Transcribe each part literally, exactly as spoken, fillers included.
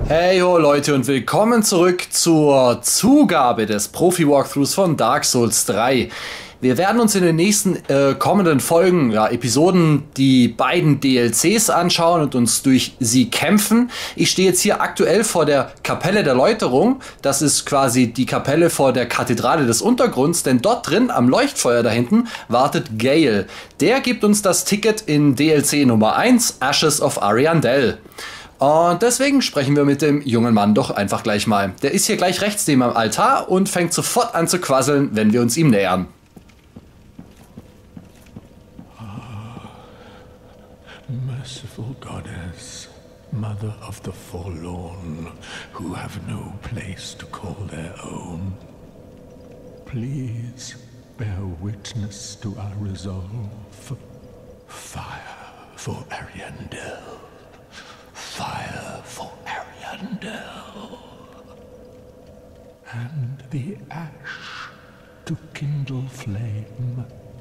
Hey ho Leute und willkommen zurück zur Zugabe des Profi-Walkthroughs von Dark Souls drei. Wir werden uns in den nächsten äh, kommenden Folgen, ja, Episoden, die beiden D L Cs anschauen und uns durch sie kämpfen. Ich stehe jetzt hier aktuell vor der Kapelle der Läuterung. Das ist quasi die Kapelle vor der Kathedrale des Untergrunds, denn dort drin, am Leuchtfeuer da hinten, wartet Gale. Der gibt uns das Ticket in D L C Nummer eins, Ashes of Ariandel. Und deswegen sprechen wir mit dem jungen Mann doch einfach gleich mal. Der ist hier gleich rechts neben am Altar und fängt sofort an zu quasseln, wenn wir uns ihm nähern. Merciful Goddess, Mother of the Forlorn, who have no place to call their own, please bear witness to our resolve. Fire for Ariandel. Fire for Ariandel. And the ash to kindle flame.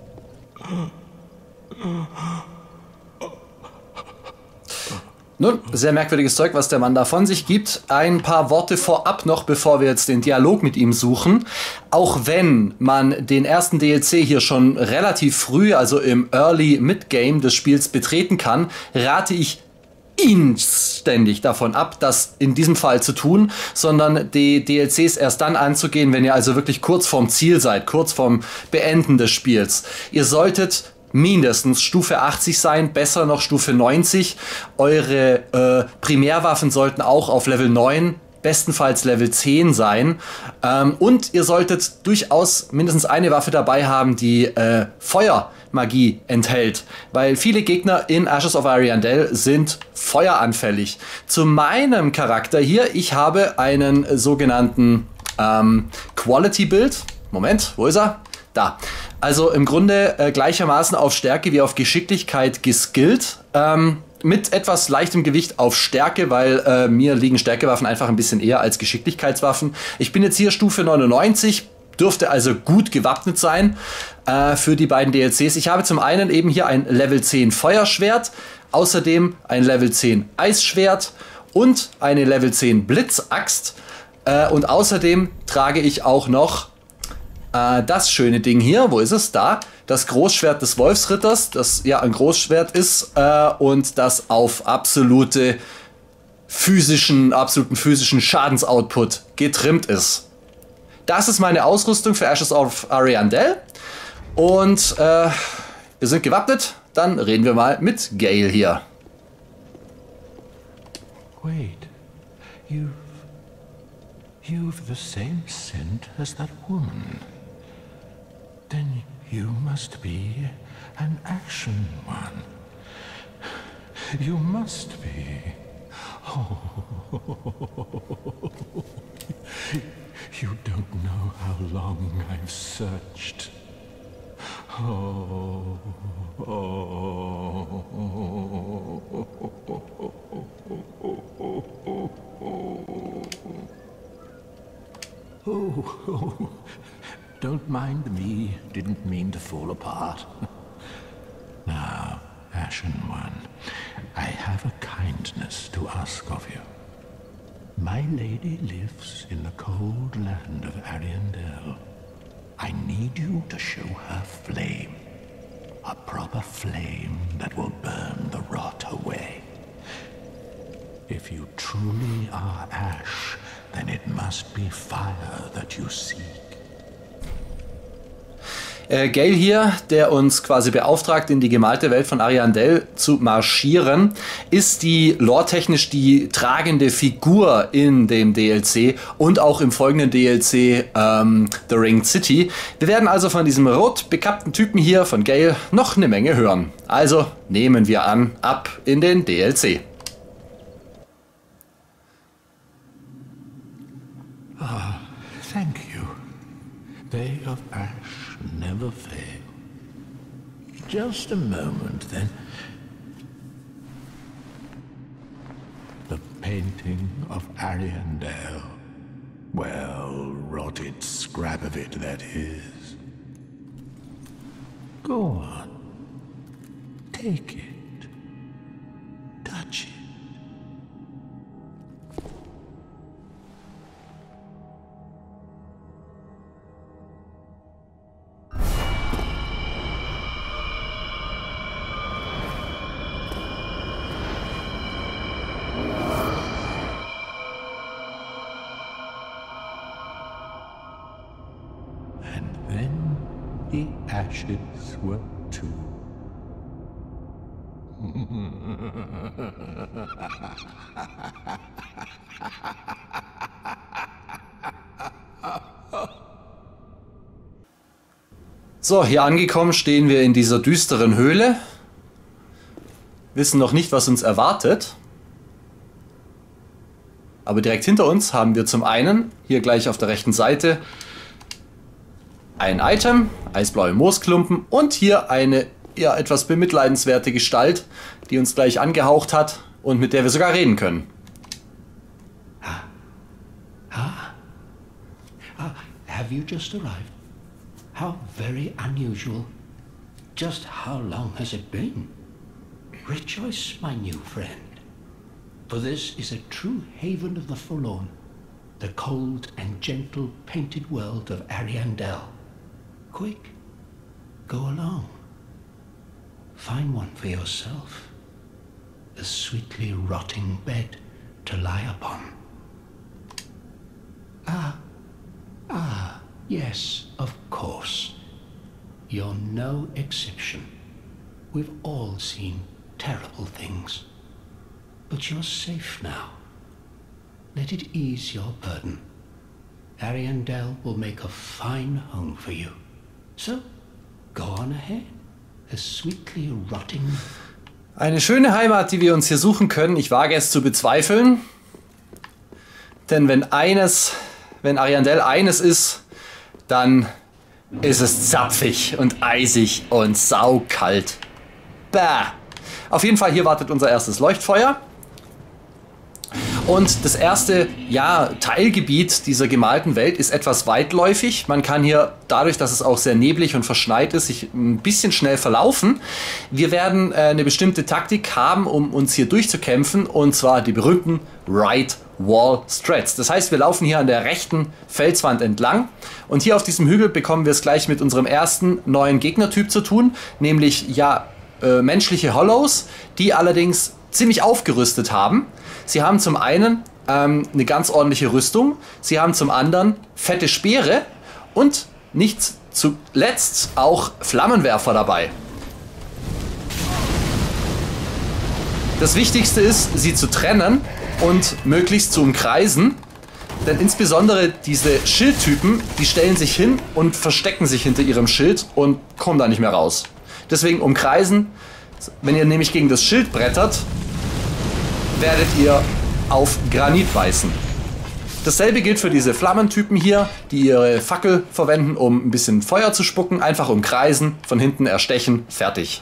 Nun, sehr merkwürdiges Zeug, was der Mann da von sich gibt. Ein paar Worte vorab noch, bevor wir jetzt den Dialog mit ihm suchen. Auch wenn man den ersten D L C hier schon relativ früh, also im Early Mid-Game des Spiels betreten kann, rate ich inständig davon ab, das in diesem Fall zu tun, sondern die D L Cs erst dann anzugehen, wenn ihr also wirklich kurz vorm Ziel seid, kurz vorm Beenden des Spiels. Ihr solltet mindestens Stufe achtzig sein, besser noch Stufe neunzig. Eure äh, Primärwaffen sollten auch auf Level neun, bestenfalls Level zehn sein. Ähm, und ihr solltet durchaus mindestens eine Waffe dabei haben, die äh, Feuermagie enthält. Weil viele Gegner in Ashes of Ariandel sind feueranfällig. Zu meinem Charakter hier, ich habe einen sogenannten ähm, Quality Build. Moment, wo ist er? Da. Also im Grunde äh, gleichermaßen auf Stärke wie auf Geschicklichkeit geskillt. Ähm, mit etwas leichtem Gewicht auf Stärke, weil äh, mir liegen Stärkewaffen einfach ein bisschen eher als Geschicklichkeitswaffen. Ich bin jetzt hier Stufe neunundneunzig, dürfte also gut gewappnet sein äh, für die beiden D L Cs. Ich habe zum einen eben hier ein Level zehn Feuerschwert, außerdem ein Level zehn Eisschwert und eine Level zehn Blitzaxt. Äh, und außerdem trage ich auch noch das schöne Ding hier, wo ist es? Da. Das Großschwert des Wolfsritters, das ja ein Großschwert ist äh, und das auf absolute physischen, absoluten physischen Schadensoutput getrimmt ist. Das ist meine Ausrüstung für Ashes of Ariandel. Und äh, wir sind gewappnet. Dann reden wir mal mit Gale hier. Wait, you've... you've the same scent as that woman. Then you must be an action one. You must be. Oh. You don't know how long I've searched. Oh. Oh. Oh. Don't mind me, didn't mean to fall apart. Now, Ashen One, I have a kindness to ask of you. My lady lives in the cold land of Ariandel. I need you to show her flame. A proper flame that will burn the rot away. If you truly are ash, then it must be fire that you seek. Äh, Gale hier, der uns quasi beauftragt, in die gemalte Welt von Ariandel zu marschieren, ist die lore-technisch die tragende Figur in dem D L C und auch im folgenden D L C ähm, The Ringed City. Wir werden also von diesem rot bekappten Typen hier, von Gale, noch eine Menge hören. Also nehmen wir an, ab in den D L C. Ah, thank you. They of Ash never fail. Just a moment, then. The painting of Ariandel. Well, rotted scrap of it, that is. Go on. Take it. Touch it. ashes were too. So, hier angekommen stehen wir in dieser düsteren Höhle. Wissen noch nicht, was uns erwartet. Aber direkt hinter uns haben wir zum einen, hier gleich auf der rechten Seite, ein Item, eisblaue Moosklumpen und hier eine ja, etwas bemitleidenswerte Gestalt, die uns gleich angehaucht hat und mit der wir sogar reden können. Ah. Ah. Ah. Have you just arrived? How very unusual. Just how long has it been? Rejoice, my new friend. For this is a true haven of the forlorn, the cold and gentle painted world of Ariandel. Quick, go along. Find one for yourself, a sweetly rotting bed to lie upon. Ah, ah, yes, of course. You're no exception. We've all seen terrible things. But you're safe now. Let it ease your burden. Ariandel will make a fine home for you. So, go on ahead. A sweetly rotting... Eine schöne Heimat, die wir uns hier suchen können. Ich wage es zu bezweifeln. Denn wenn eines, wenn Ariandel eines ist, dann ist es zapfig und eisig und saukalt. Bäh. Auf jeden Fall, hier wartet unser erstes Leuchtfeuer. Und das erste ja, Teilgebiet dieser gemalten Welt ist etwas weitläufig. Man kann hier, dadurch, dass es auch sehr neblig und verschneit ist, sich ein bisschen schnell verlaufen. Wir werden äh, eine bestimmte Taktik haben, um uns hier durchzukämpfen, und zwar die berühmten Right Wall Strats. Das heißt, wir laufen hier an der rechten Felswand entlang und hier auf diesem Hügel bekommen wir es gleich mit unserem ersten neuen Gegnertyp zu tun, nämlich ja äh, menschliche Hollows, die allerdings ziemlich aufgerüstet haben. Sie haben zum einen ähm, eine ganz ordentliche Rüstung, sie haben zum anderen fette Speere und nicht zuletzt auch Flammenwerfer dabei. Das Wichtigste ist, sie zu trennen und möglichst zu umkreisen, denn insbesondere diese Schildtypen, die stellen sich hin und verstecken sich hinter ihrem Schild und kommen da nicht mehr raus. Deswegen umkreisen. Wenn ihr nämlich gegen das Schild brettert, werdet ihr auf Granit beißen. Dasselbe gilt für diese Flammentypen hier, die ihre Fackel verwenden, um ein bisschen Feuer zu spucken. Einfach umkreisen, von hinten erstechen, fertig.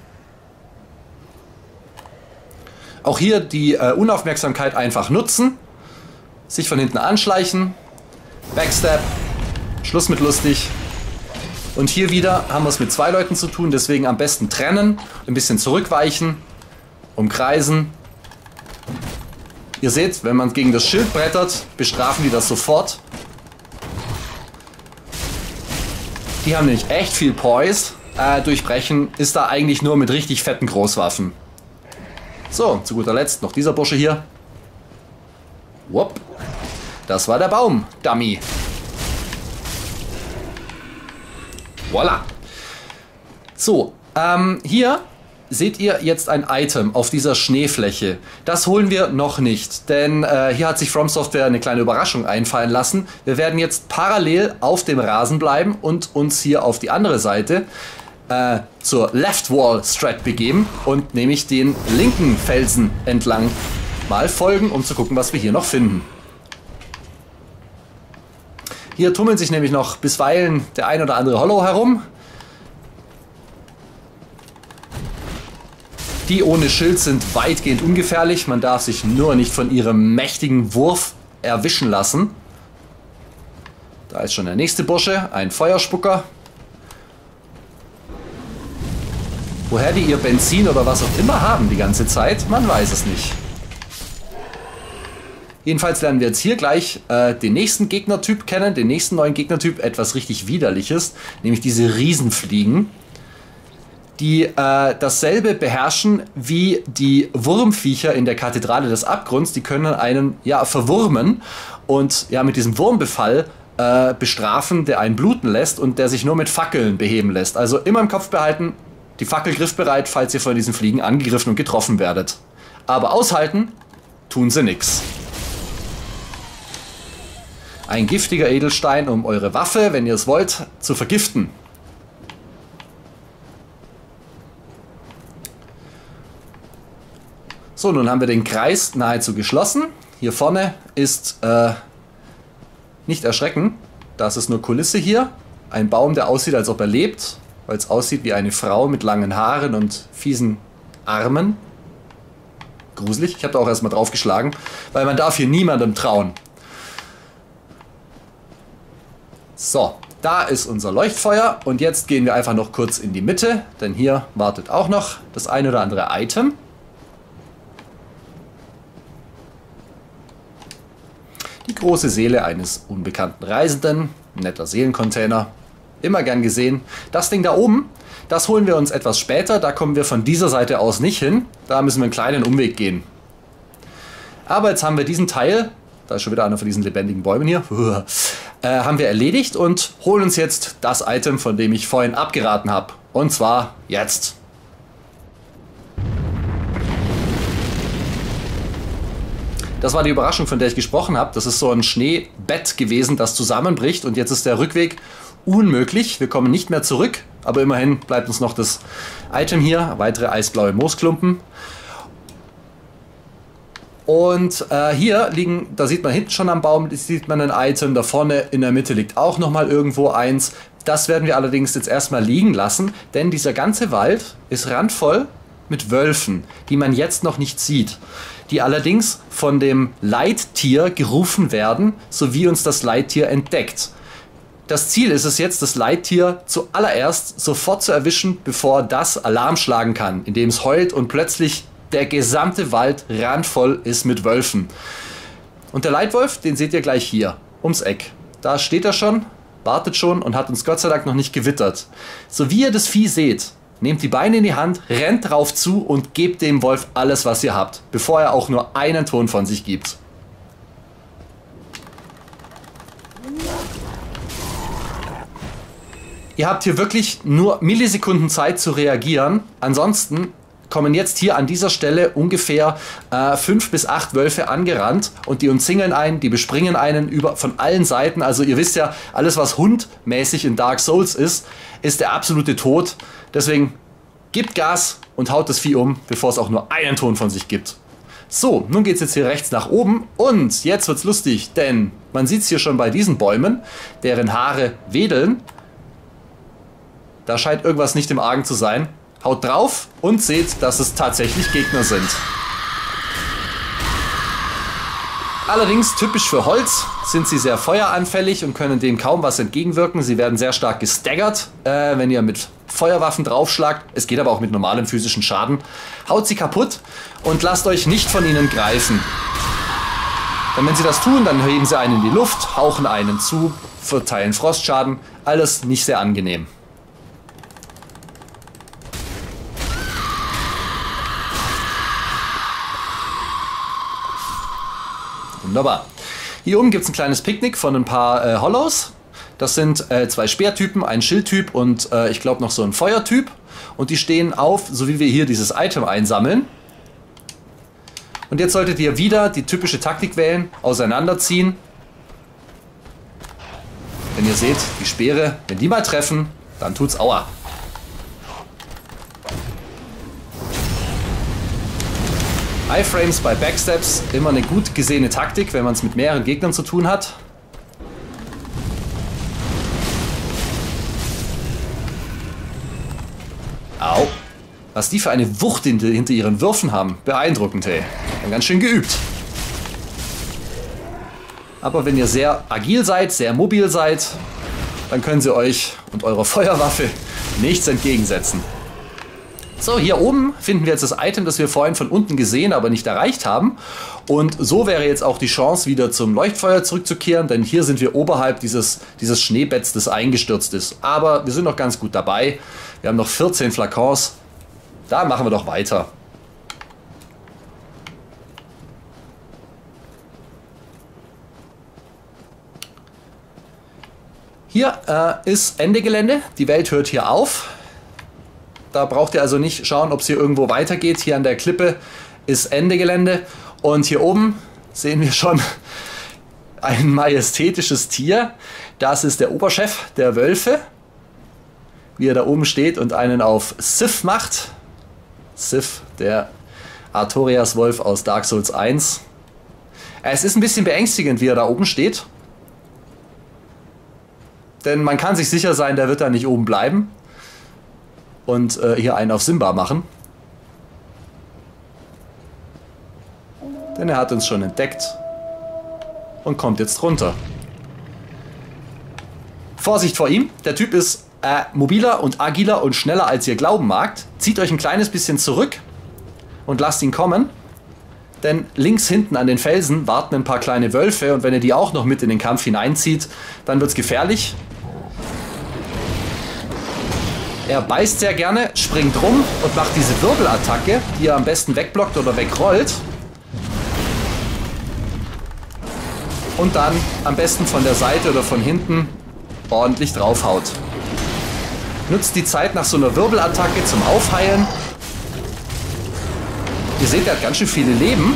Auch hier die äh, Unaufmerksamkeit einfach nutzen, sich von hinten anschleichen, Backstab, Schluss mit lustig. Und hier wieder haben wir es mit zwei Leuten zu tun, deswegen am besten trennen, ein bisschen zurückweichen, umkreisen. Ihr seht, wenn man gegen das Schild brettert, bestrafen die das sofort. Die haben nämlich echt viel Poise. Äh, durchbrechen ist da eigentlich nur mit richtig fetten Großwaffen. So, zu guter Letzt noch dieser Bursche hier. Wupp. Das war der Baum, Dummy. Voila. So, ähm, hier seht ihr jetzt ein Item auf dieser Schneefläche. Das holen wir noch nicht, denn äh, hier hat sich From Software eine kleine Überraschung einfallen lassen. Wir werden jetzt parallel auf dem Rasen bleiben und uns hier auf die andere Seite äh, zur Left Wall Strat begeben und nämlich den linken Felsen entlang mal folgen, um zu gucken, was wir hier noch finden. Hier tummeln sich nämlich noch bisweilen der ein oder andere Hollow herum. Die ohne Schild sind weitgehend ungefährlich. Man darf sich nur nicht von ihrem mächtigen Wurf erwischen lassen. Da ist schon der nächste Bursche, ein Feuerspucker. Woher die ihr Benzin oder was auch immer haben die ganze Zeit, man weiß es nicht. Jedenfalls lernen wir jetzt hier gleich äh, den nächsten Gegnertyp kennen, den nächsten neuen Gegnertyp, etwas richtig Widerliches, nämlich diese Riesenfliegen, die äh, dasselbe beherrschen wie die Wurmviecher in der Kathedrale des Abgrunds. Die können einen ja verwurmen und ja mit diesem Wurmbefall äh, bestrafen, der einen bluten lässt und der sich nur mit Fackeln beheben lässt. Also immer im Kopf behalten, die Fackel griffbereit, falls ihr von diesen Fliegen angegriffen und getroffen werdet. Aber aushalten tun sie nix. Ein giftiger Edelstein, um eure Waffe, wenn ihr es wollt, zu vergiften. So, nun haben wir den Kreis nahezu geschlossen. Hier vorne ist, äh, nicht erschrecken, das ist nur Kulisse hier. Ein Baum, der aussieht, als ob er lebt, weil es aussieht wie eine Frau mit langen Haaren und fiesen Armen. Gruselig, ich habe da auch erstmal draufgeschlagen, weil man darf hier niemandem trauen. So, da ist unser Leuchtfeuer und jetzt gehen wir einfach noch kurz in die Mitte, denn hier wartet auch noch das ein oder andere Item. Die große Seele eines unbekannten Reisenden, ein netter Seelencontainer, immer gern gesehen. Das Ding da oben, das holen wir uns etwas später, da kommen wir von dieser Seite aus nicht hin, da müssen wir einen kleinen Umweg gehen. Aber jetzt haben wir diesen Teil, da ist schon wieder einer von diesen lebendigen Bäumen hier, äh, haben wir erledigt und holen uns jetzt das Item, von dem ich vorhin abgeraten habe. Und zwar jetzt. Das war die Überraschung, von der ich gesprochen habe. Das ist so ein Schneebett gewesen, das zusammenbricht und jetzt ist der Rückweg unmöglich. Wir kommen nicht mehr zurück, aber immerhin bleibt uns noch das Item hier, weitere eisblaue Moosklumpen. Und äh, hier liegen, da sieht man hinten schon am Baum, sieht man ein Item, da vorne in der Mitte liegt auch nochmal irgendwo eins. Das werden wir allerdings jetzt erstmal liegen lassen, denn dieser ganze Wald ist randvoll mit Wölfen, die man jetzt noch nicht sieht, die allerdings von dem Leittier gerufen werden, so wie uns das Leittier entdeckt. Das Ziel ist es jetzt, das Leittier zuallererst sofort zu erwischen, bevor das Alarm schlagen kann, indem es heult und plötzlich der gesamte Wald randvoll ist mit Wölfen. Und der Leitwolf, den seht ihr gleich hier, ums Eck. Da steht er schon, wartet schon und hat uns Gott sei Dank noch nicht gewittert. So wie ihr das Vieh seht, nehmt die Beine in die Hand, rennt drauf zu und gebt dem Wolf alles, was ihr habt, bevor er auch nur einen Ton von sich gibt. Ihr habt hier wirklich nur Millisekunden Zeit zu reagieren, ansonsten kommen jetzt hier an dieser Stelle ungefähr äh, fünf bis acht Wölfe angerannt und die umzingeln einen, die bespringen einen über, von allen Seiten. Also ihr wisst ja, alles was hundmäßig in Dark Souls ist, ist der absolute Tod. Deswegen gebt Gas und haut das Vieh um, bevor es auch nur einen Ton von sich gibt. So, nun geht es jetzt hier rechts nach oben und jetzt wird's lustig, denn man sieht es hier schon bei diesen Bäumen, deren Haare wedeln. Da scheint irgendwas nicht im Argen zu sein. Haut drauf und seht, dass es tatsächlich Gegner sind. Allerdings, typisch für Holz, sind sie sehr feueranfällig und können dem kaum was entgegenwirken. Sie werden sehr stark gestaggert, äh, wenn ihr mit Feuerwaffen draufschlagt. Es geht aber auch mit normalem physischen Schaden. Haut sie kaputt und lasst euch nicht von ihnen greifen. Denn wenn sie das tun, dann heben sie einen in die Luft, hauchen einen zu, verteilen Frostschaden. Alles nicht sehr angenehm. Wunderbar. Hier oben gibt es ein kleines Picknick von ein paar äh, Hollows. Das sind äh, zwei Speertypen, ein Schildtyp und äh, ich glaube noch so ein Feuertyp. Und die stehen auf, so wie wir hier dieses Item einsammeln. Und jetzt solltet ihr wieder die typische Taktik wählen, auseinanderziehen. Wenn ihr seht, die Speere, wenn die mal treffen, dann tut's aua. Iframes bei Backsteps, immer eine gut gesehene Taktik, wenn man es mit mehreren Gegnern zu tun hat. Au. Was die für eine Wucht hinter, hinter ihren Würfen haben. Beeindruckend, hey. Dann ganz schön geübt. Aber wenn ihr sehr agil seid, sehr mobil seid, dann können sie euch und eurer Feuerwaffe nichts entgegensetzen. So, hier oben finden wir jetzt das Item, das wir vorhin von unten gesehen, aber nicht erreicht haben. Und so wäre jetzt auch die Chance, wieder zum Leuchtfeuer zurückzukehren, denn hier sind wir oberhalb dieses, dieses Schneebetts, das eingestürzt ist. Aber wir sind noch ganz gut dabei. Wir haben noch vierzehn Flakons. Da machen wir doch weiter. Hier äh, ist Ende Gelände. Die Welt hört hier auf. Da braucht ihr also nicht schauen, ob es hier irgendwo weitergeht. Hier an der Klippe ist Ende Gelände. Und hier oben sehen wir schon ein majestätisches Tier. Das ist der Oberchef der Wölfe. Wie er da oben steht und einen auf Sif macht. Sif, der Artorias-Wolf aus Dark Souls eins. Es ist ein bisschen beängstigend, wie er da oben steht. Denn man kann sich sicher sein, der wird da nicht oben bleiben. Und äh, hier einen auf Simba machen. Denn er hat uns schon entdeckt. Und kommt jetzt runter. Vorsicht vor ihm. Der Typ ist äh, mobiler und agiler und schneller, als ihr glauben magt. Zieht euch ein kleines bisschen zurück. Und lasst ihn kommen. Denn links hinten an den Felsen warten ein paar kleine Wölfe. Und wenn ihr die auch noch mit in den Kampf hineinzieht, dann wird es gefährlich. Er beißt sehr gerne, springt rum und macht diese Wirbelattacke, die er am besten wegblockt oder wegrollt. Und dann am besten von der Seite oder von hinten ordentlich draufhaut. Nutzt die Zeit nach so einer Wirbelattacke zum Aufheilen. Ihr seht, er hat ganz schön viele Leben.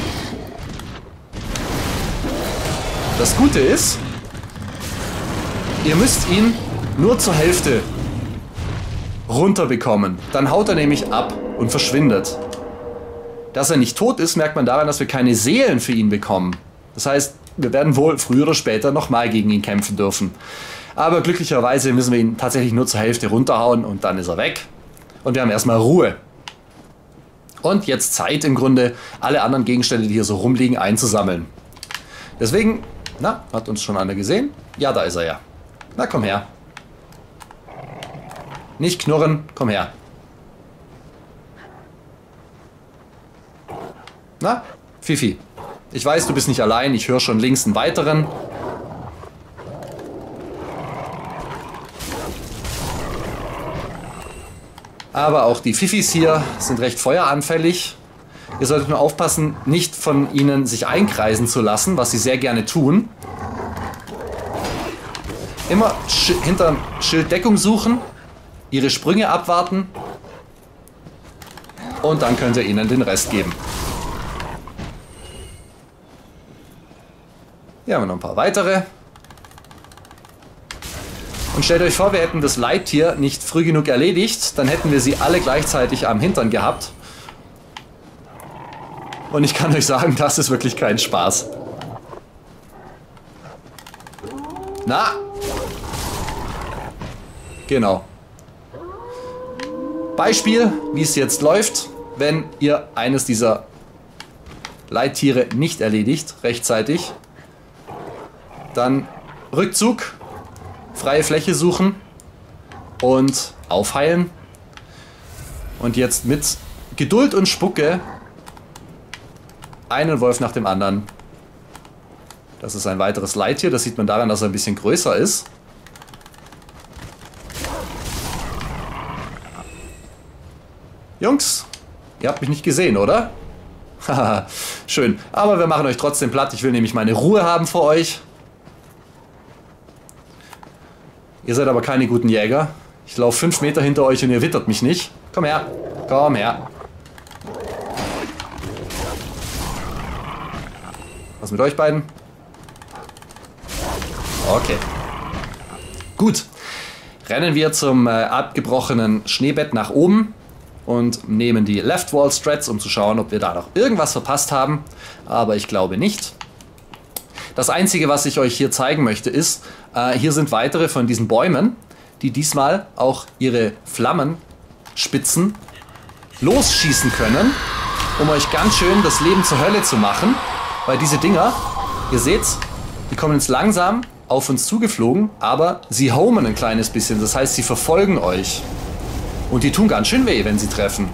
Das Gute ist, ihr müsst ihn nur zur Hälfte runterbekommen. Dann haut er nämlich ab und verschwindet. Dass er nicht tot ist, merkt man daran, dass wir keine Seelen für ihn bekommen. Das heißt, wir werden wohl früher oder später nochmal gegen ihn kämpfen dürfen. Aber glücklicherweise müssen wir ihn tatsächlich nur zur Hälfte runterhauen und dann ist er weg. Und wir haben erstmal Ruhe. Und jetzt Zeit im Grunde, alle anderen Gegenstände, die hier so rumliegen, einzusammeln. Deswegen, na, hat uns schon einer gesehen? Ja, da ist er ja. Na, komm her. Nicht knurren, komm her. Na, Fifi. Ich weiß, du bist nicht allein, ich höre schon links einen weiteren. Aber auch die Fifis hier sind recht feueranfällig. Ihr solltet nur aufpassen, nicht von ihnen sich einkreisen zu lassen, was sie sehr gerne tun. Immer hinterm Schild Deckung suchen, ihre Sprünge abwarten und dann könnt ihr ihnen den Rest geben. Hier haben wir noch ein paar weitere. Und stellt euch vor, wir hätten das Leittier nicht früh genug erledigt, dann hätten wir sie alle gleichzeitig am Hintern gehabt. Und ich kann euch sagen, das ist wirklich kein Spaß. Na? Genau. Beispiel, wie es jetzt läuft, wenn ihr eines dieser Leittiere nicht erledigt, rechtzeitig. Dann Rückzug, freie Fläche suchen und aufheilen. Und jetzt mit Geduld und Spucke einen Wolf nach dem anderen. Das ist ein weiteres Leittier, das sieht man daran, dass er ein bisschen größer ist. Jungs, ihr habt mich nicht gesehen, oder? Haha, schön. Aber wir machen euch trotzdem platt. Ich will nämlich meine Ruhe haben vor euch. Ihr seid aber keine guten Jäger. Ich laufe fünf Meter hinter euch und ihr wittert mich nicht. Komm her, komm her. Was mit euch beiden? Okay. Gut. Rennen wir zum äh, abgebrochenen Schneebett nach oben und nehmen die Left Wall Strats, um zu schauen, ob wir da noch irgendwas verpasst haben. Aber ich glaube nicht. Das Einzige, was ich euch hier zeigen möchte, ist, äh, hier sind weitere von diesen Bäumen, die diesmal auch ihre Flammenspitzen losschießen können, um euch ganz schön das Leben zur Hölle zu machen. Weil diese Dinger, ihr seht's, die kommen jetzt langsam auf uns zugeflogen, aber sie homen ein kleines bisschen. Das heißt, sie verfolgen euch. Und die tun ganz schön weh, wenn sie treffen.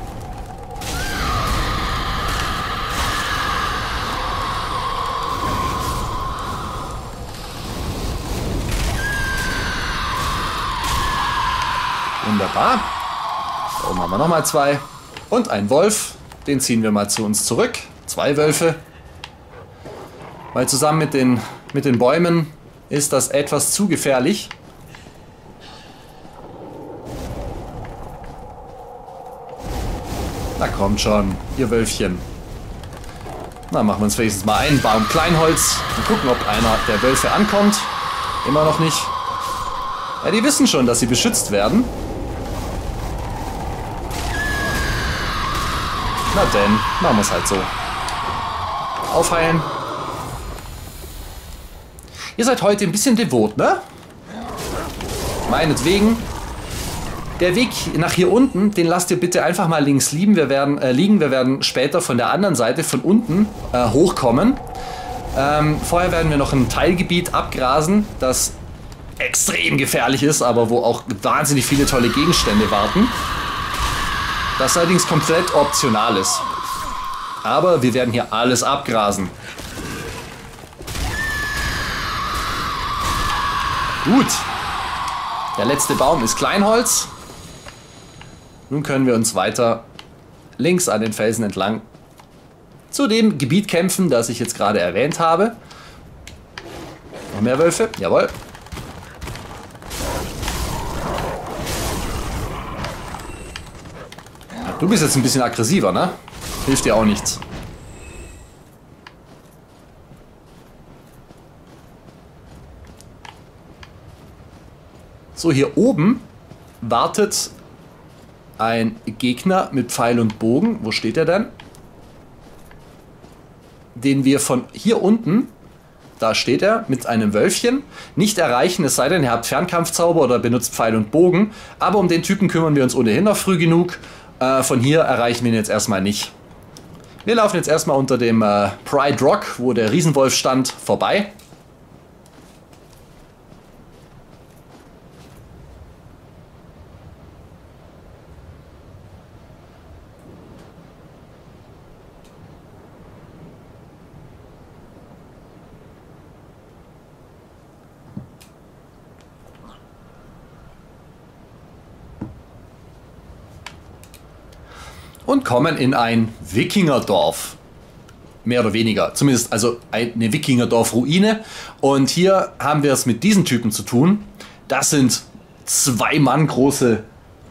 Wunderbar. Da oben haben wir nochmal zwei. Und ein Wolf. Den ziehen wir mal zu uns zurück. Zwei Wölfe. Weil zusammen mit den, mit den Bäumen ist das etwas zu gefährlich. Na kommt schon, ihr Wölfchen. Na, machen wir uns wenigstens mal einen Baum Kleinholz und gucken, ob einer der Wölfe ankommt. Immer noch nicht. Ja, die wissen schon, dass sie beschützt werden. Na denn, machen wir es halt so. Aufheilen. Ihr seid heute ein bisschen devot, ne? Meinetwegen. Der Weg nach hier unten, den lasst ihr bitte einfach mal links liegen. Wir werden, äh, liegen. Wir werden später von der anderen Seite, von unten, äh, hochkommen. Ähm, vorher werden wir noch ein Teilgebiet abgrasen, das extrem gefährlich ist, aber wo auch wahnsinnig viele tolle Gegenstände warten. Das allerdings komplett optional ist. Aber wir werden hier alles abgrasen. Gut. Der letzte Baum ist Kleinholz. Nun können wir uns weiter links an den Felsen entlang zu dem Gebiet kämpfen, das ich jetzt gerade erwähnt habe. Noch mehr Wölfe? Jawohl. Du bist jetzt ein bisschen aggressiver, ne? Hilft dir auch nichts. So, hier oben wartet ein Gegner mit Pfeil und Bogen. Wo steht er denn? Den wir von hier unten, da steht er, mit einem Wölfchen, nicht erreichen, es sei denn, ihr habt Fernkampfzauber oder benutzt Pfeil und Bogen. Aber um den Typen kümmern wir uns ohnehin noch früh genug. Äh, von hier erreichen wir ihn jetzt erstmal nicht. Wir laufen jetzt erstmal unter dem äh, Pride Rock, wo der Riesenwolf stand, vorbei. Und kommen in ein Wikingerdorf. Mehr oder weniger. Zumindest also eine Wikingerdorf-Ruine. Und hier haben wir es mit diesen Typen zu tun. Das sind zwei Mann große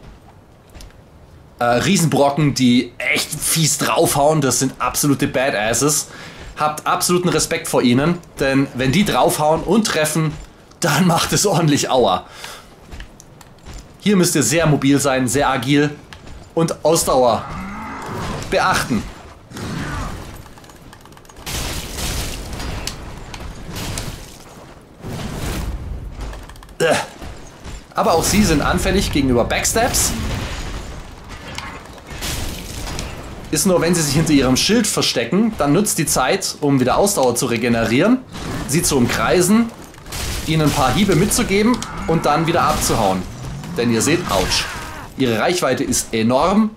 äh, Riesenbrocken, die echt fies draufhauen. Das sind absolute Badasses. Habt absoluten Respekt vor ihnen. Denn wenn die draufhauen und treffen, dann macht es ordentlich Aua. Hier müsst ihr sehr mobil sein, sehr agil und Ausdauer beachten. Aber auch sie sind anfällig gegenüber Backstabs. Ist nur, wenn sie sich hinter ihrem Schild verstecken, dann nutzt die Zeit, um wieder Ausdauer zu regenerieren, sie zu umkreisen, ihnen ein paar Hiebe mitzugeben und dann wieder abzuhauen. Denn ihr seht, ouch. Ihre Reichweite ist enorm.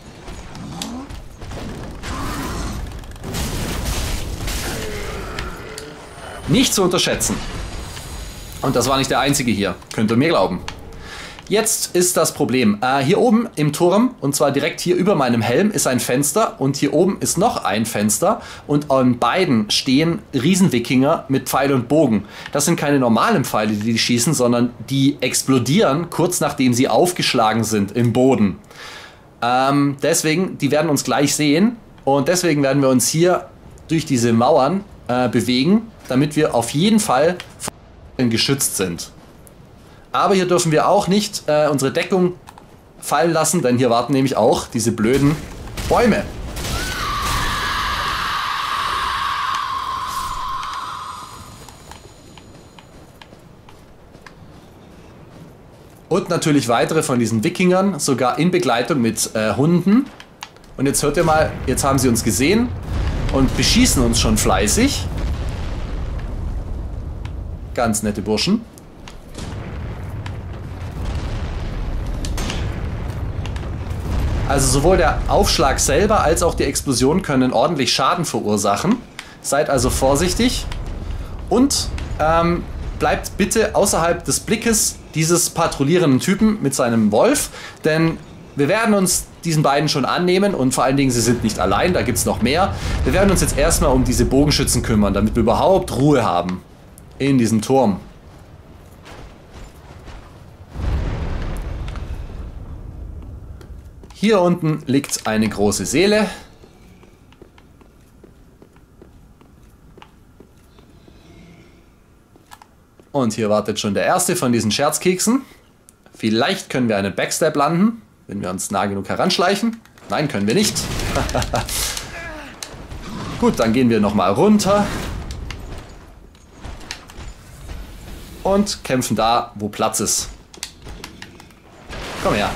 Nicht zu unterschätzen. Und das war nicht der einzige hier. Könnt ihr mir glauben. Jetzt ist das Problem. Äh, hier oben im Turm, und zwar direkt hier über meinem Helm, ist ein Fenster. Und hier oben ist noch ein Fenster. Und an beiden stehen Riesenwikinger mit Pfeil und Bogen. Das sind keine normalen Pfeile, die die schießen, sondern die explodieren kurz nachdem sie aufgeschlagen sind im Boden. Ähm, deswegen, die werden uns gleich sehen. Und deswegen werden wir uns hier durch diese Mauern äh, bewegen, damit wir auf jeden Fall geschützt sind. Aber hier dürfen wir auch nicht äh, unsere Deckung fallen lassen, denn hier warten nämlich auch diese blöden Bäume. Und natürlich weitere von diesen Wikingern, sogar in Begleitung mit äh, Hunden. Und jetzt hört ihr mal, jetzt haben sie uns gesehen und beschießen uns schon fleißig. Ganz nette Burschen. Also sowohl der Aufschlag selber als auch die Explosion können ordentlich Schaden verursachen. Seid also vorsichtig und ähm, bleibt bitte außerhalb des Blickes dieses patrouillierenden Typen mit seinem Wolf, denn wir werden uns diesen beiden schon annehmen und vor allen Dingen, sie sind nicht allein, da gibt es noch mehr. Wir werden uns jetzt erstmal um diese Bogenschützen kümmern, damit wir überhaupt Ruhe haben in diesem Turm. Hier unten liegt eine große Seele. Und hier wartet schon der erste von diesen Scherzkeksen. Vielleicht können wir einen Backstab landen, wenn wir uns nah genug heranschleichen. Nein, können wir nicht. Gut, dann gehen wir nochmal runter. Und kämpfen da, wo Platz ist. Komm her.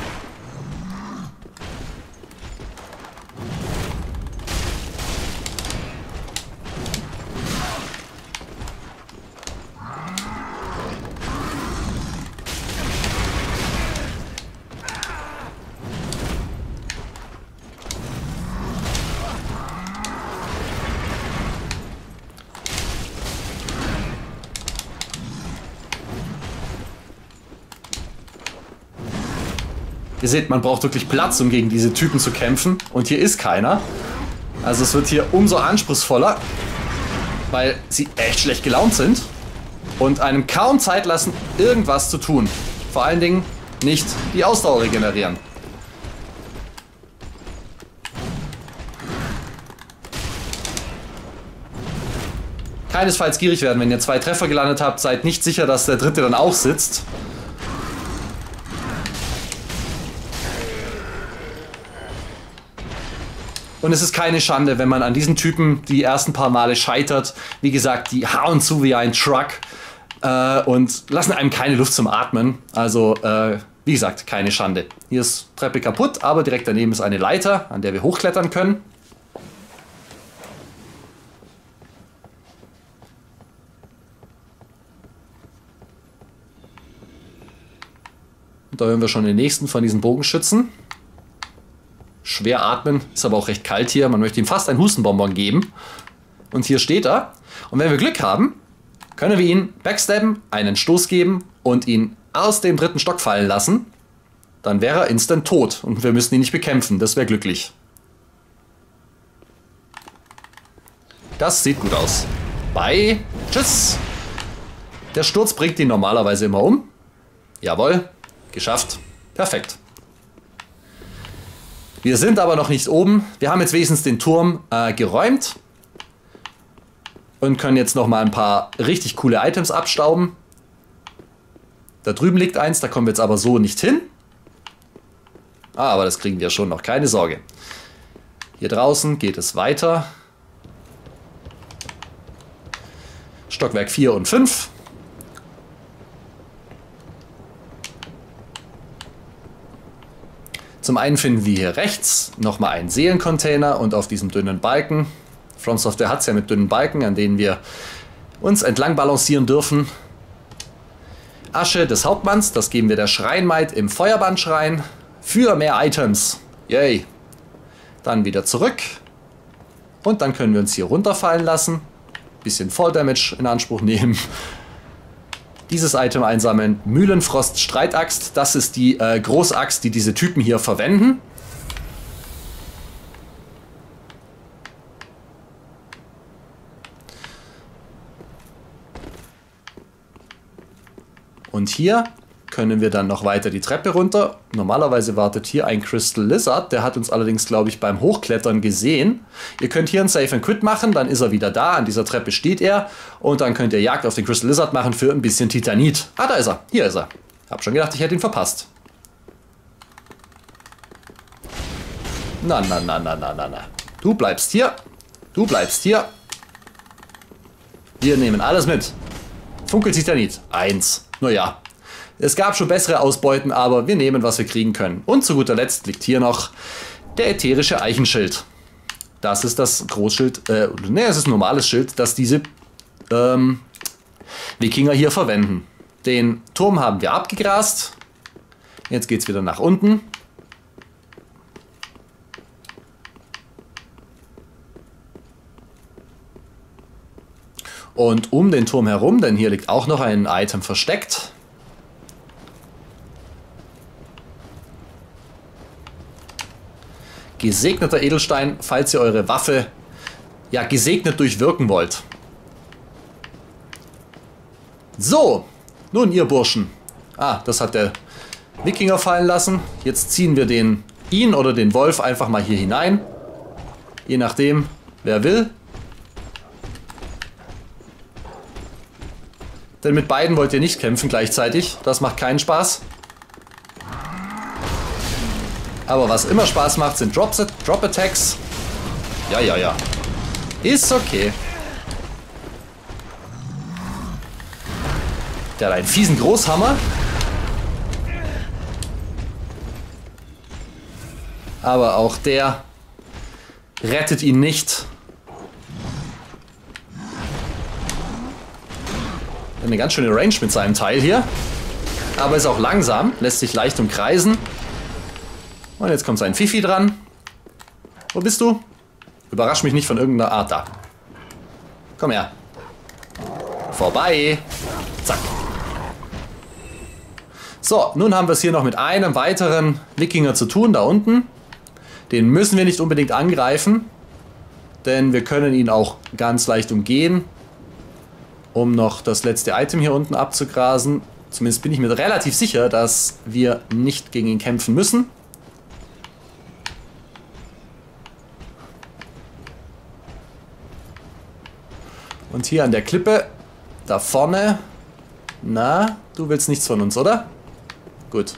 Ihr seht, man braucht wirklich Platz, um gegen diese Typen zu kämpfen. Und hier ist keiner. Also es wird hier umso anspruchsvoller, weil sie echt schlecht gelaunt sind und einem kaum Zeit lassen, irgendwas zu tun. Vor allen Dingen nicht die Ausdauer regenerieren. Keinesfalls gierig werden, wenn ihr zwei Treffer gelandet habt, seid nicht sicher, dass der dritte dann auch sitzt. Und es ist keine Schande, wenn man an diesen Typen die ersten paar Male scheitert. Wie gesagt, die hauen zu wie ein Truck äh, und lassen einem keine Luft zum Atmen. Also, äh, wie gesagt, keine Schande. Hier ist Treppe kaputt, aber direkt daneben ist eine Leiter, an der wir hochklettern können. Und da hören wir schon den nächsten von diesen Bogenschützen. Schwer atmen, ist aber auch recht kalt hier. Man möchte ihm fast einen Hustenbonbon geben. Und hier steht er. Und wenn wir Glück haben, können wir ihn backstabben, einen Stoß geben und ihn aus dem dritten Stock fallen lassen. Dann wäre er instant tot und wir müssen ihn nicht bekämpfen. Das wäre glücklich. Das sieht gut aus. Bye. Tschüss. Der Sturz bringt ihn normalerweise immer um. Jawohl. Geschafft. Perfekt. Wir sind aber noch nicht oben. Wir haben jetzt wenigstens den Turm äh, geräumt. Und können jetzt noch mal ein paar richtig coole Items abstauben. Da drüben liegt eins, da kommen wir jetzt aber so nicht hin. Ah, aber das kriegen wir schon noch, keine Sorge. Hier draußen geht es weiter. Stockwerk vier und fünf. Zum einen finden wir hier rechts nochmal einen Seelencontainer und auf diesem dünnen Balken. From Software hat es ja mit dünnen Balken, an denen wir uns entlang balancieren dürfen. Asche des Hauptmanns, das geben wir der Schreinmaid im Feuerbandschrein für mehr Items. Yay. Dann wieder zurück. Und dann können wir uns hier runterfallen lassen. Bisschen Fall Damage in Anspruch nehmen. Dieses Item einsammeln. Mühlenfrost Streitaxt. Das ist die äh, Großaxt, die diese Typen hier verwenden. Und hier können wir dann noch weiter die Treppe runter. Normalerweise wartet hier ein Crystal Lizard. Der hat uns allerdings, glaube ich, beim Hochklettern gesehen. Ihr könnt hier ein Save and Quit machen, dann ist er wieder da. An dieser Treppe steht er. Und dann könnt ihr Jagd auf den Crystal Lizard machen für ein bisschen Titanit. Ah, da ist er. Hier ist er. Hab schon gedacht, ich hätte ihn verpasst. Na, na, na, na, na, na, na. Du bleibst hier. Du bleibst hier. Wir nehmen alles mit. Funkel Titanit. Eins. Naja. Es gab schon bessere Ausbeuten, aber wir nehmen, was wir kriegen können. Und zu guter Letzt liegt hier noch der ätherische Eichenschild. Das ist das Großschild, äh, ne, es ist ein normales Schild, das diese ähm, Wikinger hier verwenden. Den Turm haben wir abgegrast. Jetzt geht es wieder nach unten. Und um den Turm herum, denn hier liegt auch noch ein Item versteckt. Gesegneter Edelstein, falls ihr eure Waffe ja gesegnet durchwirken wollt. So, nun ihr Burschen. Ah, das hat der Wikinger fallen lassen. Jetzt ziehen wir den ihn oder den Wolf einfach mal hier hinein. Je nachdem, wer will. Denn mit beiden wollt ihr nicht kämpfen gleichzeitig. Das macht keinen Spaß. Aber was immer Spaß macht, sind Drops, Drop Attacks. Ja, ja, ja. Ist okay. Der hat einen fiesen Großhammer. Aber auch der rettet ihn nicht. Eine ganz schöne Range mit seinem Teil hier. Aber ist auch langsam, lässt sich leicht umkreisen. Und jetzt kommt sein Fifi dran. Wo bist du? Überrasch mich nicht von irgendeiner Art da. Komm her. Vorbei. Zack. So, nun haben wir es hier noch mit einem weiteren Wikinger zu tun, da unten. Den müssen wir nicht unbedingt angreifen, denn wir können ihn auch ganz leicht umgehen, um noch das letzte Item hier unten abzugrasen. Zumindest bin ich mir relativ sicher, dass wir nicht gegen ihn kämpfen müssen. Und hier an der Klippe, da vorne, na, du willst nichts von uns, oder? Gut.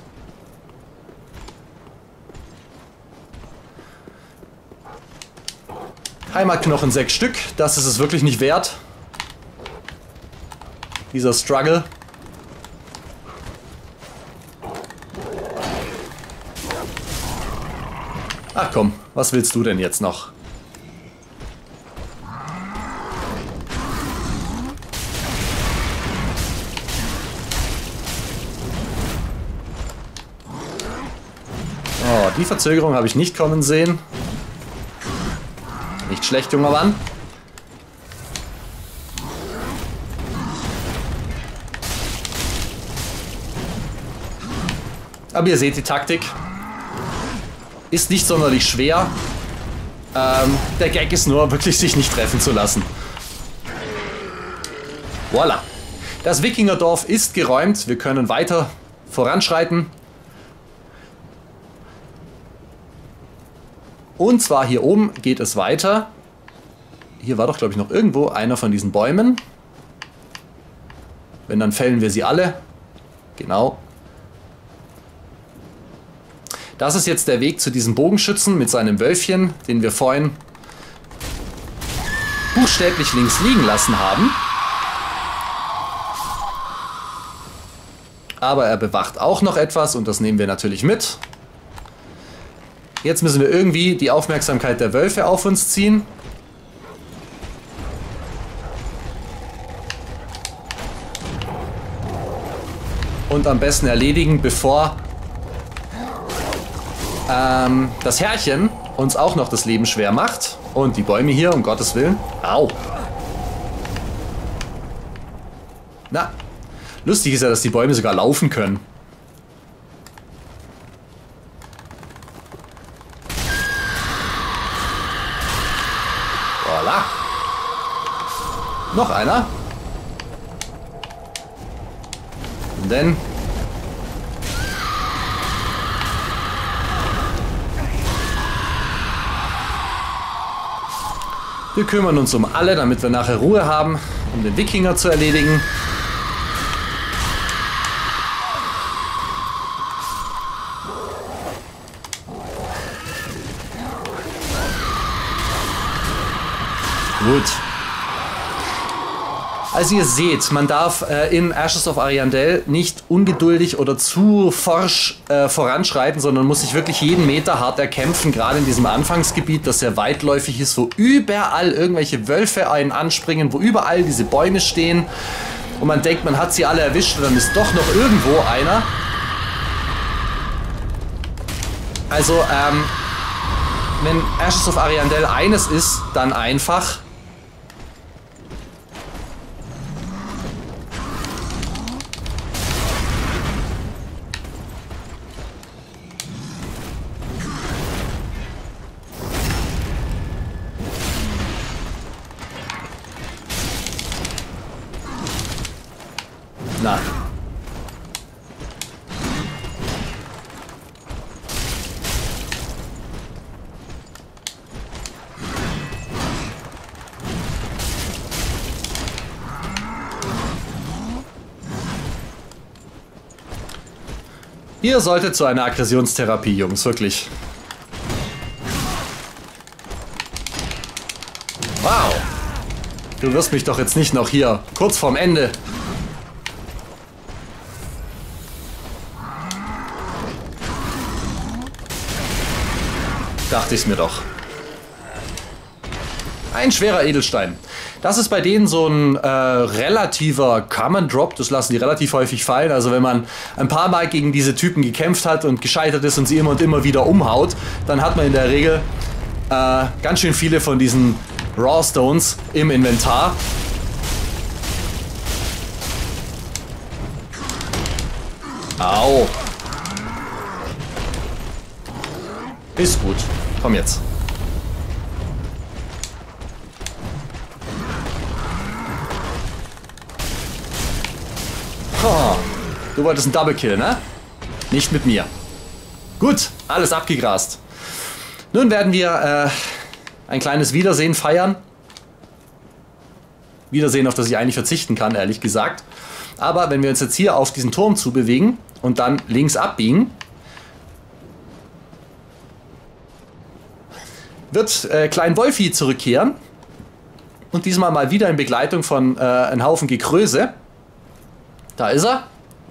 Heimatknochen sechs Stück, das ist es wirklich nicht wert. Dieser Struggle. Ach komm, was willst du denn jetzt noch? Oh, die Verzögerung habe ich nicht kommen sehen. Nicht schlecht, junger Mann. Aber ihr seht die Taktik. Ist nicht sonderlich schwer. Ähm, der Gag ist nur, wirklich sich nicht treffen zu lassen. Voila. Das Wikingerdorf ist geräumt. Wir können weiter voranschreiten. Und zwar hier oben geht es weiter. Hier war doch, glaube ich, noch irgendwo einer von diesen Bäumen. Wenn, dann fällen wir sie alle. Genau. Das ist jetzt der Weg zu diesem Bogenschützen mit seinem Wölfchen, den wir vorhin buchstäblich links liegen lassen haben. Aber er bewacht auch noch etwas und das nehmen wir natürlich mit. Jetzt müssen wir irgendwie die Aufmerksamkeit der Wölfe auf uns ziehen. Und am besten erledigen, bevor ähm, das Herrchen uns auch noch das Leben schwer macht. Und die Bäume hier, um Gottes Willen. Au. Na, lustig ist ja, dass die Bäume sogar laufen können. Voilà. Noch einer. Und dann wir kümmern uns um alle, damit wir nachher Ruhe haben, um den Wikinger zu erledigen. Gut. Also ihr seht, man darf äh, in Ashes of Ariandel nicht ungeduldig oder zu forsch äh, voranschreiten, sondern muss sich wirklich jeden Meter hart erkämpfen, gerade in diesem Anfangsgebiet, das sehr weitläufig ist, wo überall irgendwelche Wölfe einen anspringen, wo überall diese Bäume stehen und man denkt, man hat sie alle erwischt und dann ist doch noch irgendwo einer. Also, ähm, wenn Ashes of Ariandel eines ist, dann einfach na. Ihr solltet zu einer Aggressionstherapie, Jungs, wirklich. Wow. Du wirst mich doch jetzt nicht noch hier kurz vorm Ende. Dachte ich mir doch. Ein schwerer Edelstein. Das ist bei denen so ein äh, relativer Common Drop. Das lassen die relativ häufig fallen. Also wenn man ein paar Mal gegen diese Typen gekämpft hat und gescheitert ist und sie immer und immer wieder umhaut, dann hat man in der Regel äh, ganz schön viele von diesen Raw Stones im Inventar. Au. Ist gut. Komm jetzt. Oh, du wolltest einen Double Kill, ne? Nicht mit mir. Gut, alles abgegrast. Nun werden wir äh, ein kleines Wiedersehen feiern. Wiedersehen, auf das ich eigentlich verzichten kann, ehrlich gesagt. Aber wenn wir uns jetzt hier auf diesen Turm zubewegen und dann links abbiegen, wird äh, Klein Wolfi zurückkehren. Und diesmal mal wieder in Begleitung von äh, einem Haufen Gekröse. Da ist er.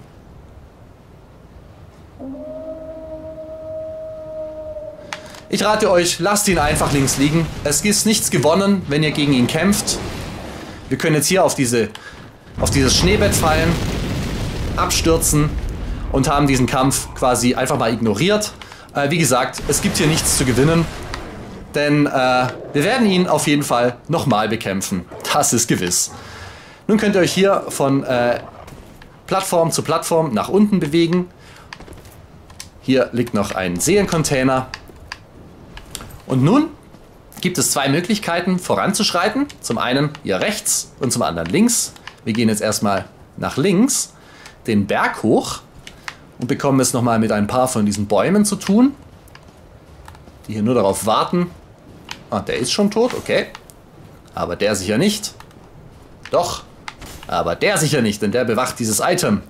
Ich rate euch, lasst ihn einfach links liegen. Es ist nichts gewonnen, wenn ihr gegen ihn kämpft. Wir können jetzt hier auf, diese, auf dieses Schneebett fallen, abstürzen und haben diesen Kampf quasi einfach mal ignoriert. Äh, wie gesagt, es gibt hier nichts zu gewinnen, denn äh, wir werden ihn auf jeden Fall nochmal bekämpfen. Das ist gewiss. Nun könnt ihr euch hier von äh, Plattform zu Plattform nach unten bewegen. Hier liegt noch ein Seelencontainer. Und nun gibt es zwei Möglichkeiten voranzuschreiten. Zum einen hier rechts und zum anderen links. Wir gehen jetzt erstmal nach links, den Berg hoch und bekommen es nochmal mit ein paar von diesen Bäumen zu tun, die hier nur darauf warten. Ah, der ist schon tot, okay. Aber der sicher nicht. Doch. Aber der sicher nicht, denn der bewacht dieses Item.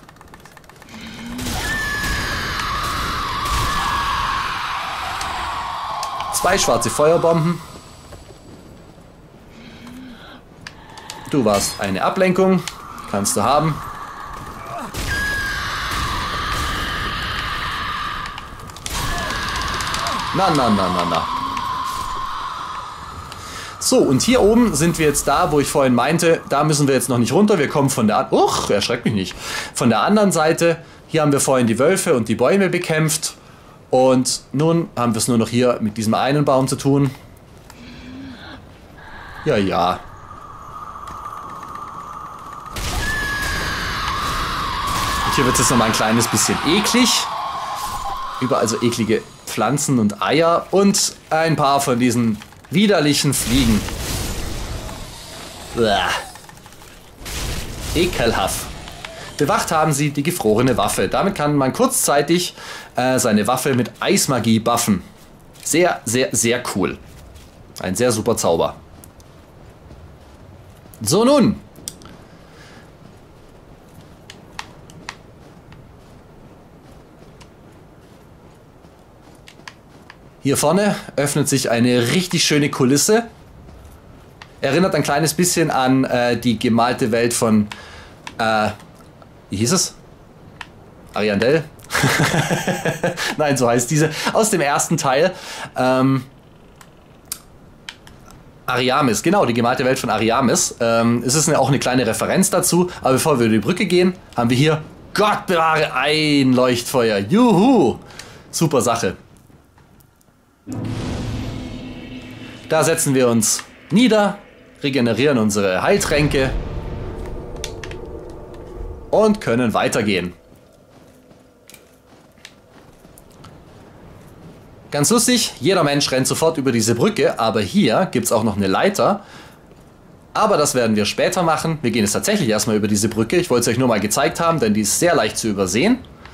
Zwei schwarze Feuerbomben. Du warst eine Ablenkung. Kannst du haben. Na, na, na, na, na. So, und hier oben sind wir jetzt da, wo ich vorhin meinte, da müssen wir jetzt noch nicht runter. Wir kommen von der... Uch, erschreckt mich nicht. Von der anderen Seite. Hier haben wir vorhin die Wölfe und die Bäume bekämpft. Und nun haben wir es nur noch hier mit diesem einen Baum zu tun. Ja, ja. Und hier wird es jetzt noch mal ein kleines bisschen eklig. Überall so eklige Pflanzen und Eier. Und ein paar von diesen widerlichen Fliegen. Uah. Ekelhaft. Bewacht haben sie die gefrorene Waffe. Damit kann man kurzzeitig äh, seine Waffe mit Eismagie buffen. Sehr, sehr, sehr cool. Ein sehr super Zauber. So, nun. Hier vorne öffnet sich eine richtig schöne Kulisse. Erinnert ein kleines bisschen an äh, die gemalte Welt von... Äh, wie hieß es? Ariandel? Nein, so heißt diese. Aus dem ersten Teil. Ähm, Ariamis, genau, die gemalte Welt von Ariamis. Ähm, es ist eine, auch eine kleine Referenz dazu. Aber bevor wir über die Brücke gehen, haben wir hier Gott bewahre ein Leuchtfeuer. Juhu! Super Sache. Da setzen wir uns nieder, regenerieren unsere Heiltränke und können weitergehen. Ganz lustig, jeder Mensch rennt sofort über diese Brücke, aber hier gibt es auch noch eine Leiter. Aber das werden wir später machen. Wir gehen jetzt tatsächlich erstmal über diese Brücke. Ich wollte es euch nur mal gezeigt haben, denn die ist sehr leicht zu übersehen.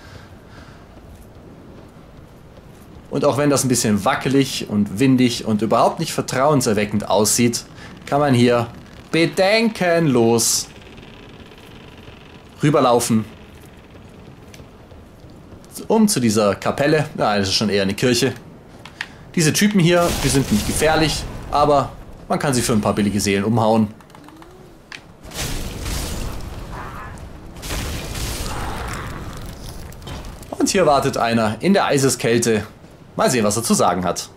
Und auch wenn das ein bisschen wackelig und windig und überhaupt nicht vertrauenserweckend aussieht, kann man hier bedenkenlos rüberlaufen. um zu dieser Kapelle. Nein, das ist schon eher eine Kirche. Diese Typen hier, die sind nicht gefährlich, aber man kann sie für ein paar billige Seelen umhauen. Und hier wartet einer in der Eiseskälte. Mal sehen, was er zu sagen hat.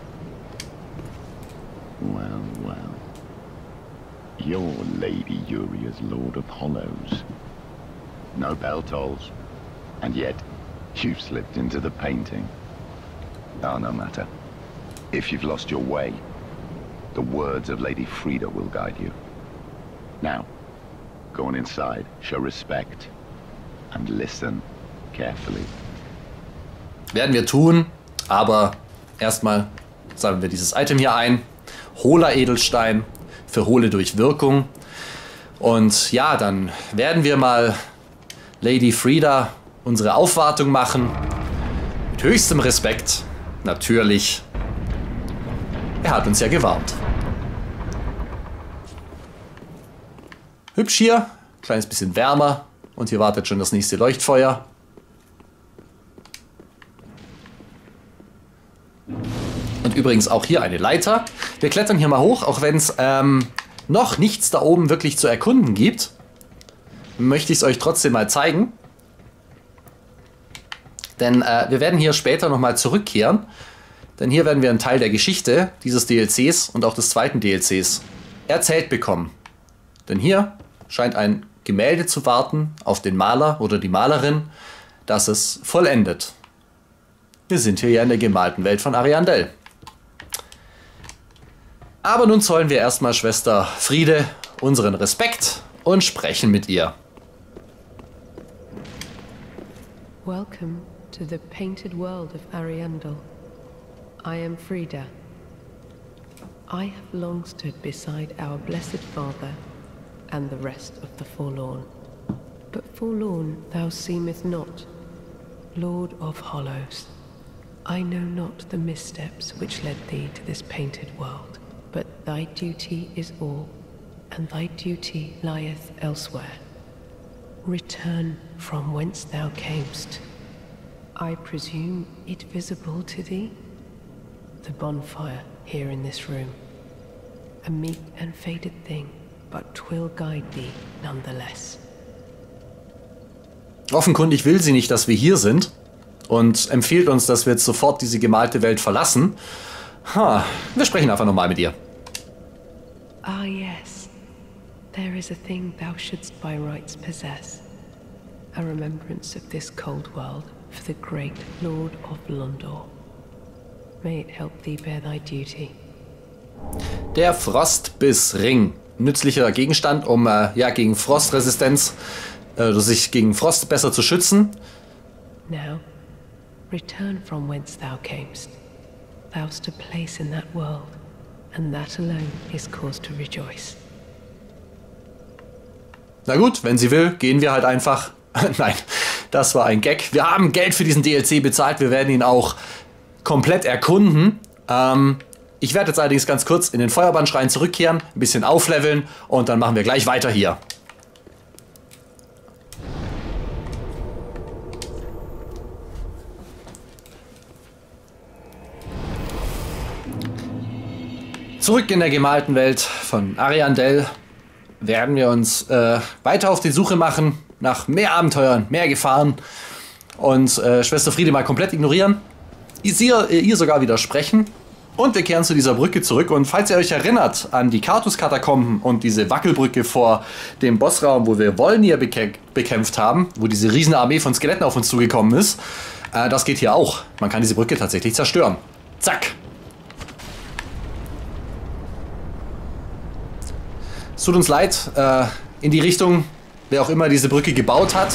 Well, well. You're Lady Uria's Lord of Hollows. No bell tolls. And yet, you've slipped into the painting. Oh, no matter. If you've lost your way, the words of Lady Frida will guide you. Now, go on inside, show respect, and listen carefully. Werden wir tun, aber erstmal sammeln wir dieses Item hier ein. Hohler Edelstein für hohle Durchwirkung. Und ja, dann werden wir mal Lady Frida unsere Aufwartung machen. Mit höchstem Respekt, natürlich. Er hat uns ja gewarnt. Hübsch hier, kleines bisschen wärmer. Und hier wartet schon das nächste Leuchtfeuer. Und übrigens auch hier eine Leiter. Wir klettern hier mal hoch, auch wenn es ähm, noch nichts da oben wirklich zu erkunden gibt. Möchte ich es euch trotzdem mal zeigen. Denn äh, wir werden hier später nochmal zurückkehren. Denn hier werden wir einen Teil der Geschichte dieses D L Cs und auch des zweiten D L Cs erzählt bekommen. Denn hier scheint ein Gemälde zu warten auf den Maler oder die Malerin, das es vollendet. Wir sind hier ja in der gemalten Welt von Ariandel. Aber nun zollen wir erstmal Schwester Friede unseren Respekt und sprechen mit ihr. Welcome to the painted world of Ariandel. I am Frida. I have long stood beside our blessed Father and the rest of the forlorn. But forlorn thou seemeth not, Lord of Hollows. I know not the missteps which led thee to this painted world, but thy duty is all, and thy duty lieth elsewhere. Return from whence thou camest. I presume it visible to thee? The bonfire here in this room. A meek and faded thing, but 'twill guide thee nonetheless. Offenkundig will sie nicht, dass wir hier sind und empfiehlt uns, dass wir jetzt sofort diese gemalte Welt verlassen. Ha, wir sprechen einfach nochmal mit ihr. Ah yes, there is a thing thou shouldst by rights possess. A remembrance of this cold world for the great Lord of Londor. May it help thee bear thy duty. Der Frostbissring. Nützlicher Gegenstand, um äh, ja, gegen Frostresistenz, äh, sich gegen Frost besser zu schützen. Now, return from whence thou camest. Thou'st a place in that world, and that alone is cause to rejoice. Na gut, wenn sie will, gehen wir halt einfach. Nein, das war ein Gag. Wir haben Geld für diesen D L C bezahlt, wir werden ihn auch komplett erkunden. Ähm, ich werde jetzt allerdings ganz kurz in den Feuerbandschrein zurückkehren, ein bisschen aufleveln und dann machen wir gleich weiter hier. Zurück in der gemalten Welt von Ariandel werden wir uns äh, weiter auf die Suche machen nach mehr Abenteuern, mehr Gefahren und äh, Schwester Friede mal komplett ignorieren, ihr, ihr sogar widersprechen und wir kehren zu dieser Brücke zurück. Und falls ihr euch erinnert an die Karthus-Katakomben und diese Wackelbrücke vor dem Bossraum, wo wir Wolnir bekä bekämpft haben, wo diese riesen Armee von Skeletten auf uns zugekommen ist, äh, das geht hier auch. Man kann diese Brücke tatsächlich zerstören. Zack! Es tut uns leid, äh, in die Richtung, wer auch immer diese Brücke gebaut hat.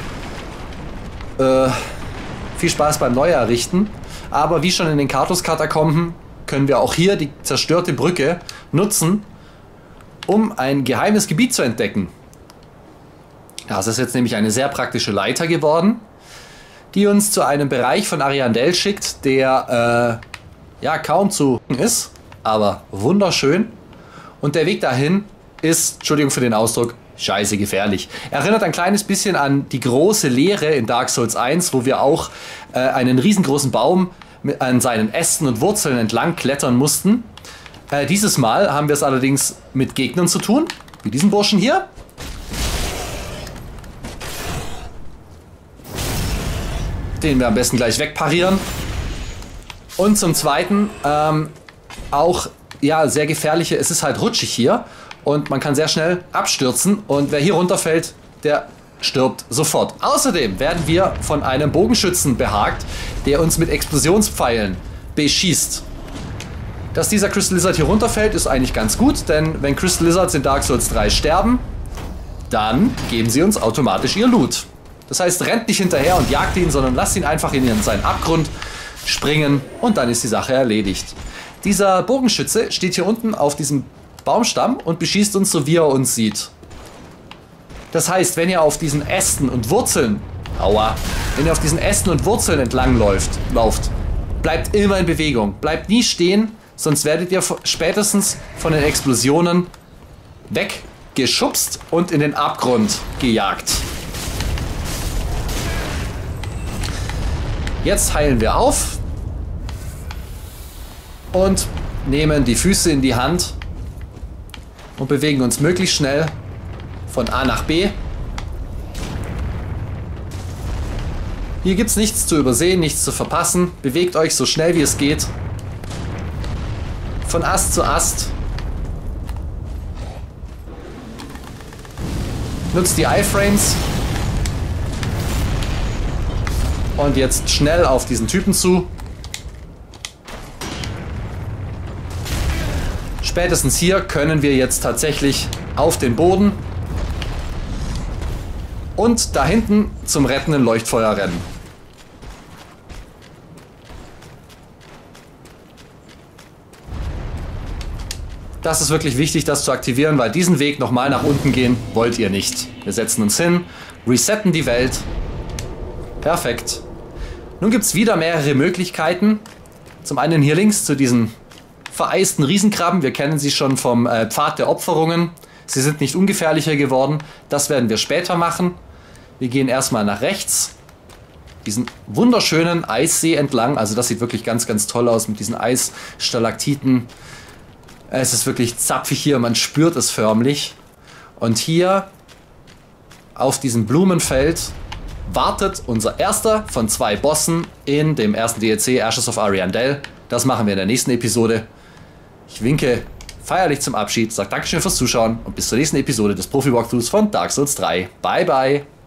Äh, viel Spaß beim Neuerrichten. Aber wie schon in den Karthus-Katakomben können wir auch hier die zerstörte Brücke nutzen, um ein geheimes Gebiet zu entdecken. Das ist jetzt nämlich eine sehr praktische Leiter geworden, die uns zu einem Bereich von Ariandel schickt, der äh, ja kaum zu ist, aber wunderschön. Und der Weg dahin ist, Entschuldigung für den Ausdruck, scheiße gefährlich. Erinnert ein kleines bisschen an die große Leere in Dark Souls eins, wo wir auch äh, einen riesengroßen Baum mit, an seinen Ästen und Wurzeln entlang klettern mussten. Äh, dieses Mal haben wir es allerdings mit Gegnern zu tun, wie diesen Burschen hier. Den wir am besten gleich wegparieren. Und zum Zweiten ähm, auch ja, sehr gefährliche, es ist halt rutschig hier und man kann sehr schnell abstürzen und wer hier runterfällt, der stirbt sofort. Außerdem werden wir von einem Bogenschützen behagt, der uns mit Explosionspfeilen beschießt. Dass dieser Crystal Lizard hier runterfällt, ist eigentlich ganz gut, denn wenn Crystal Lizards in Dark Souls drei sterben, dann geben sie uns automatisch ihr Loot. Das heißt, rennt nicht hinterher und jagt ihn, sondern lasst ihn einfach in seinen Abgrund springen und dann ist die Sache erledigt. Dieser Bogenschütze steht hier unten auf diesem Baumstamm und beschießt uns so, wie er uns sieht. Das heißt, wenn ihr auf diesen Ästen und Wurzeln, aua, wenn ihr auf diesen Ästen und Wurzeln entlang läuft, lauft, bleibt immer in Bewegung. Bleibt nie stehen, sonst werdet ihr spätestens von den Explosionen weggeschubst und in den Abgrund gejagt. Jetzt heilen wir auf und nehmen die Füße in die Hand und bewegen uns möglichst schnell von A nach B. Hier gibt es nichts zu übersehen, nichts zu verpassen. Bewegt euch so schnell wie es geht. Von Ast zu Ast. Nutzt die Iframes. Und jetzt schnell auf diesen Typen zu. Spätestens hier können wir jetzt tatsächlich auf den Boden und da hinten zum rettenden Leuchtfeuer rennen. Das ist wirklich wichtig, das zu aktivieren, weil diesen Weg nochmal nach unten gehen wollt ihr nicht. Wir setzen uns hin, resetten die Welt. Perfekt. Nun gibt es wieder mehrere Möglichkeiten. Zum einen hier links zu diesen vereisten Riesenkrabben. Wir kennen sie schon vom äh, Pfad der Opferungen. Sie sind nicht ungefährlicher geworden. Das werden wir später machen. Wir gehen erstmal nach rechts. Diesen wunderschönen Eissee entlang. Also das sieht wirklich ganz, ganz toll aus mit diesen Eissstalaktiten. Es ist wirklich zapfig hier. Man spürt es förmlich. Und hier auf diesem Blumenfeld wartet unser erster von zwei Bossen in dem ersten D L C Ashes of Ariandel. Das machen wir in der nächsten Episode. Ich winke feierlich zum Abschied, sage Dankeschön fürs Zuschauen und bis zur nächsten Episode des Profi-Walkthroughs von Dark Souls drei. Bye, bye!